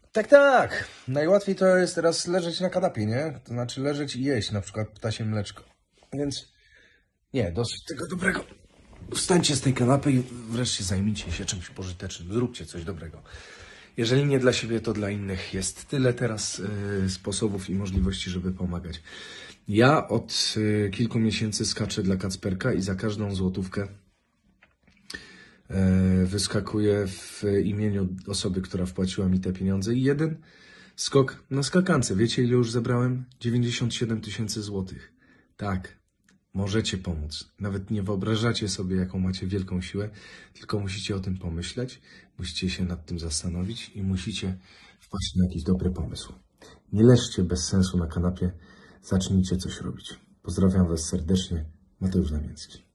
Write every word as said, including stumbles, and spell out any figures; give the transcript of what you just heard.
Tak, tak. Najłatwiej to jest teraz leżeć na kanapie, nie? To znaczy leżeć i jeść, na przykład ptasie mleczko. Więc nie, dosyć tego dobrego. Wstańcie z tej kanapy i wreszcie zajmijcie się czymś pożytecznym. Zróbcie coś dobrego. Jeżeli nie dla siebie, to dla innych. Jest tyle teraz y, sposobów i możliwości, żeby pomagać. Ja od y, kilku miesięcy skaczę dla Kacperka i za każdą złotówkę y, wyskakuję w imieniu osoby, która wpłaciła mi te pieniądze. I jeden skok na skakance. Wiecie, ile już zebrałem? dziewięćdziesiąt siedem tysięcy złotych. Tak. Możecie pomóc. Nawet nie wyobrażacie sobie, jaką macie wielką siłę, tylko musicie o tym pomyśleć, musicie się nad tym zastanowić i musicie wpaść na jakiś dobry pomysł. Nie leżcie bez sensu na kanapie, zacznijcie coś robić. Pozdrawiam Was serdecznie, Mateusz Damiński.